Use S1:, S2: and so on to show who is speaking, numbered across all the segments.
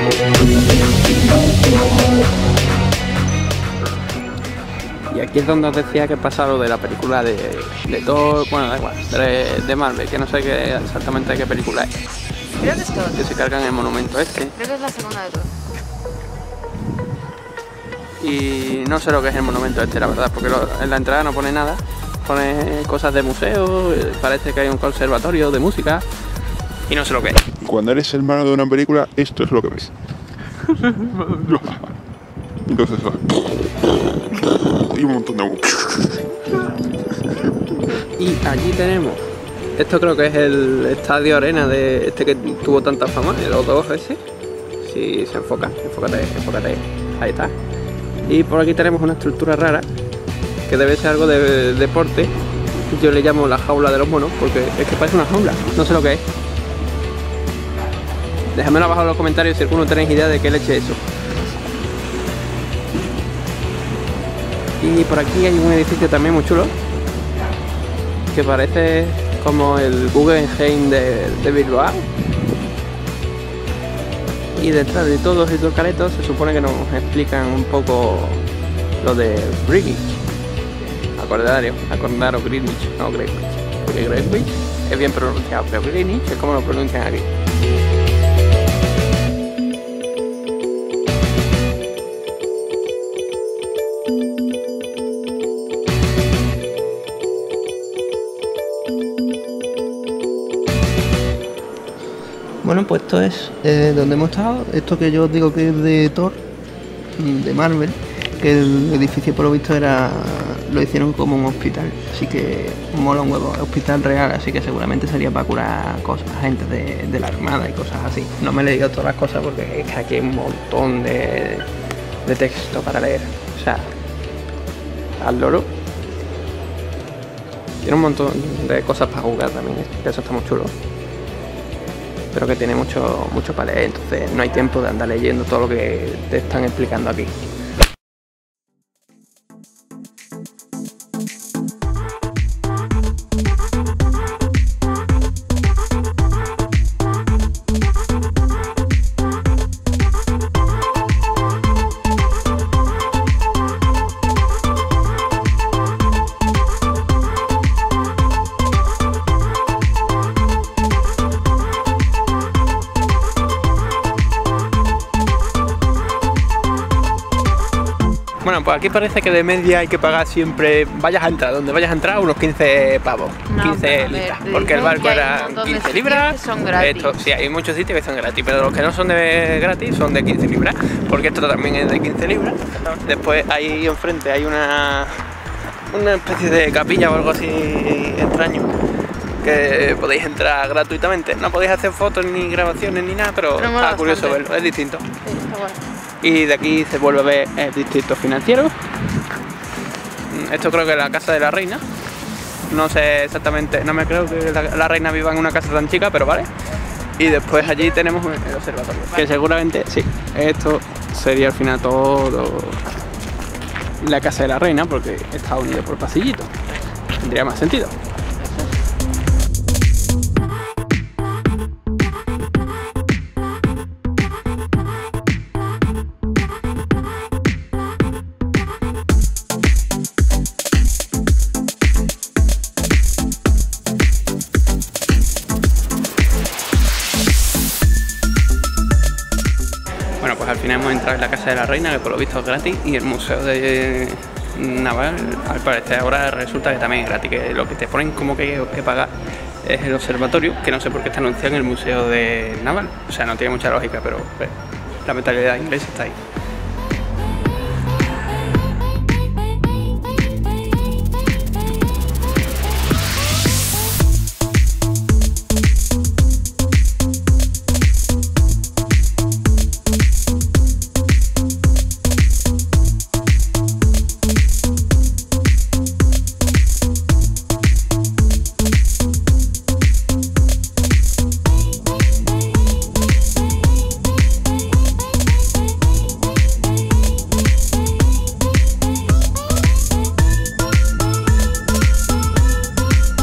S1: Y aquí es donde os decía que pasa lo de la película de Thor, bueno, da igual, de Marvel, que no sé exactamente qué película es.
S2: Creo que es Thor.
S1: Que se cargan el monumento este.
S2: Creo que es la segunda de Thor.
S1: Y no sé lo que es el monumento este, la verdad, porque en la entrada no pone nada. Pone cosas de museo, parece que hay un conservatorio de música y no sé lo que es.
S3: Cuando eres el malo de una película, esto es lo que ves. Entonces, hay un montón de...
S1: Y allí tenemos, esto creo que es el estadio arena de este que tuvo tanta fama, el O2 ese. Si se enfoca, enfócate, ahí está. Y por aquí tenemos una estructura rara, que debe ser algo de deporte. Yo le llamo la jaula de los monos, porque es que parece una jaula, no sé lo que es. Déjamelo abajo en los comentarios si alguno tenéis idea de qué leche es eso. Y por aquí hay un edificio también muy chulo, que parece como el Guggenheim de Bilbao. Y detrás de todos estos caretos se supone que nos explican un poco lo de Greenwich. Acordaros Greenwich, no Greenwich. Porque Greenwich es bien pronunciado, pero Greenwich es como lo pronuncian aquí. Bueno, pues esto es donde hemos estado. Esto que yo os digo que es de Thor, de Marvel, que el edificio por lo visto lo hicieron como un hospital, así que mola un huevo, hospital real, así que seguramente sería para curar cosas, gente de la armada y cosas así. No me he leído todas las cosas porque es que aquí hay un montón de texto para leer, o sea, al loro. Tiene un montón de cosas para jugar también, que eso está muy chulo. Pero que tiene mucho para leer, entonces no hay tiempo de andar leyendo todo lo que te están explicando aquí. Bueno, pues aquí parece que de media hay que pagar siempre, donde vayas a entrar, unos 15 pavos,
S2: No,
S1: 15 libras, porque el barco era 15 libras,
S2: son gratis.
S1: esto, sí, hay muchos sitios que son gratis, pero los que no son de gratis son de 15 libras, porque esto también es de 15 libras. Después ahí enfrente hay una especie de capilla o algo así extraño, que podéis entrar gratuitamente, no podéis hacer fotos ni grabaciones ni nada, pero está curioso verlo, es distinto.
S2: Sí, está bueno.
S1: Y de aquí se vuelve a ver el distrito financiero. Esto creo que es la casa de la reina. No sé exactamente, no me creo que la reina viva en una casa tan chica, pero vale. Y después allí tenemos el observatorio, que seguramente, sí, esto sería al final todo la casa de la reina, porque está unido por pasillito. Tendría más sentido. Bueno, pues al final hemos entrado en la casa de la reina, que por lo visto es gratis, y el museo de naval, al parecer ahora resulta que también es gratis, que lo que te ponen como que hay que pagar es el observatorio, que no sé por qué está anunciado en el museo de naval, o sea, no tiene mucha lógica, pero la mentalidad inglesa está ahí.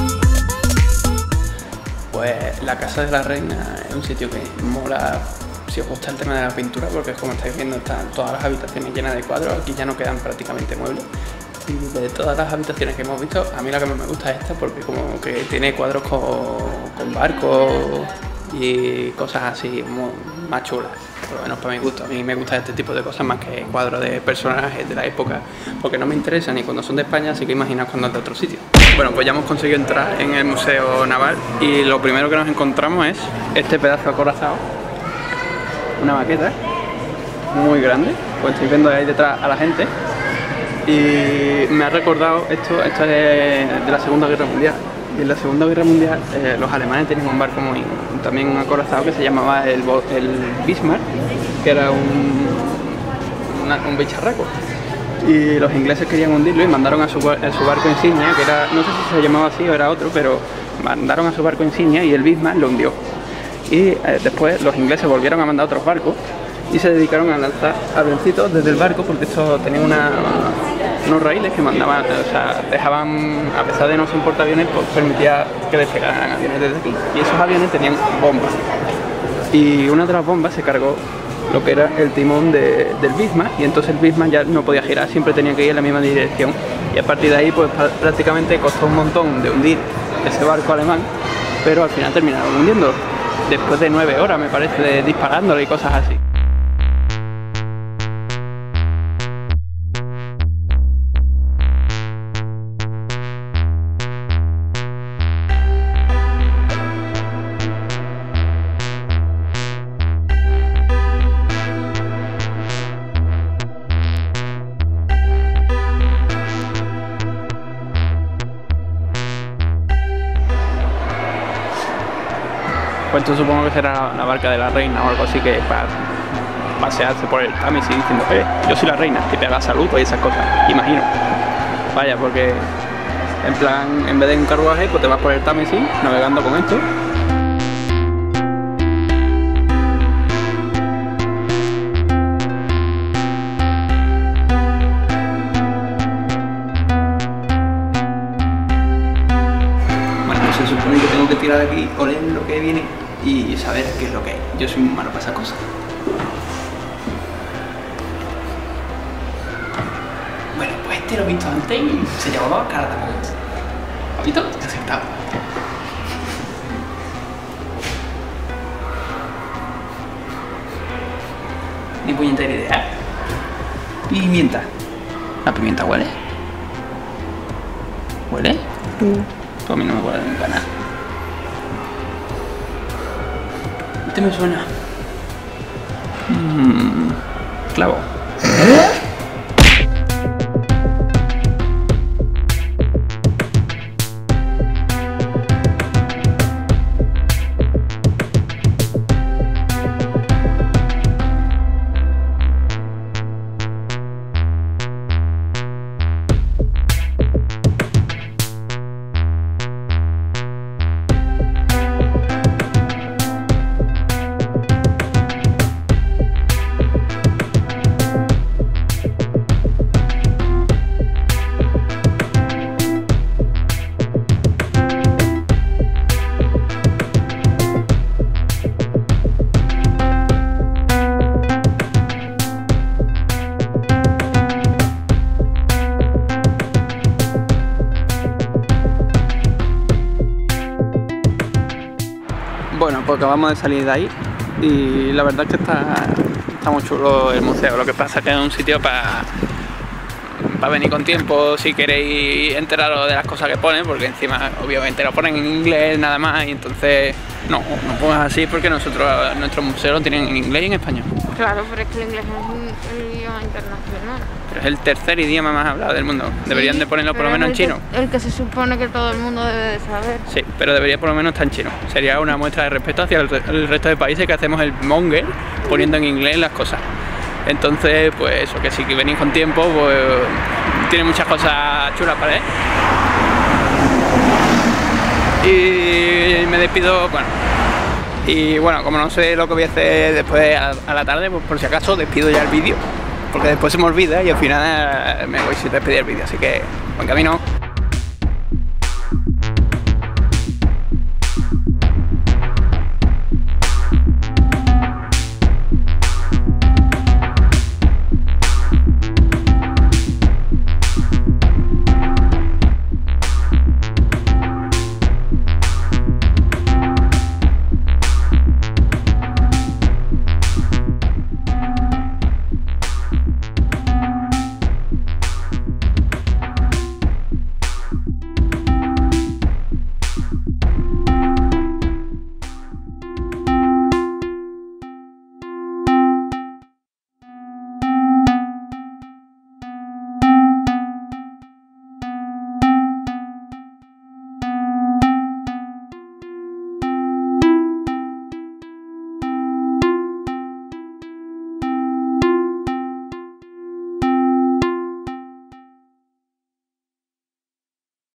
S1: La casa de la reina es un sitio que mola
S4: si os gusta el tema de la pintura, porque como estáis viendo están todas las habitaciones llenas de cuadros, aquí ya no quedan prácticamente muebles. Y de todas las habitaciones que hemos visto, a mí la que más me gusta es esta, porque como que tiene cuadros con barcos y cosas así más chulas, por lo menos para mi gusto. A mí me gusta este tipo de cosas más que cuadros de personajes de la época, porque no me interesan ni cuando son de España, así que imaginaos cuando es de otro sitio. Bueno, pues ya hemos conseguido entrar en el Museo Naval y lo primero que nos encontramos es este pedazo acorazado, una maqueta muy grande, pues estáis viendo ahí detrás a la gente. Y me ha recordado, esto es de la Segunda Guerra Mundial. Y en la Segunda Guerra Mundial los alemanes tenían un barco también acorazado que se llamaba el Bismarck, que era un bicharraco. Y los ingleses querían hundirlo y mandaron a su barco insignia, que era, no sé si se llamaba así o era otro, pero mandaron a su barco insignia y el Bismarck lo hundió. Y después los ingleses volvieron a mandar otros barcos y se dedicaron a lanzar avioncitos desde el barco, porque esto tenía unos raíles que mandaban, o sea, dejaban, a pesar de no ser portaaviones, pues permitía que despegaran aviones desde aquí. Y esos aviones tenían bombas. Y una de las bombas se cargó lo que era el timón del Bismarck, y entonces el Bismarck ya no podía girar, siempre tenía que ir en la misma dirección. Y a partir de ahí, pues prácticamente costó un montón de hundir ese barco alemán, pero al final terminaron hundiendo, después de 9 horas, me parece, disparándole y cosas así. Pues esto supongo que será la barca de la reina o algo así, que para pasearse por el Támesis diciendo yo soy la reina, y pega saludos y esas cosas, imagino. Vaya, porque en plan, en vez de un carruaje, pues te vas por el Támesis navegando con esto. Bueno, pues se supone que tengo que tirar aquí, oler lo que viene y saber qué es lo que hay. Yo soy muy malo para esas cosas. Bueno, pues este lo he visto antes y se llamaba Cardamomo. ¿Lo has visto? He acertado. Ni puñetera idea. Pimienta. ¿La pimienta huele? ¿Huele? Pues a mí no me huele nunca nada. Este me suena. Clavo. Bueno, pues acabamos de salir de ahí y la verdad es que está muy chulo el museo. Lo que pasa es que es un sitio para venir con tiempo si queréis enteraros de las cosas que ponen, porque encima obviamente lo ponen en inglés nada más, y entonces no pongas así, porque nuestros museos lo tienen en inglés y en español.
S2: Claro, pero es que el inglés es el idioma internacional.
S4: Pero es el tercer idioma más hablado del mundo. Deberían de ponerlo por lo menos en chino.
S2: El que se supone que todo el mundo debe de saber.
S4: Sí, pero debería por lo menos estar en chino. Sería una muestra de respeto hacia el resto de países que hacemos el monger poniendo en inglés las cosas. Entonces, pues eso, que si venís con tiempo, pues tiene muchas cosas chulas para ver. Y me despido, bueno. Y bueno, como no sé lo que voy a hacer después a la tarde, pues por si acaso despido ya el vídeo, porque después se me olvida y al final me voy sin despedir el vídeo, así que buen camino.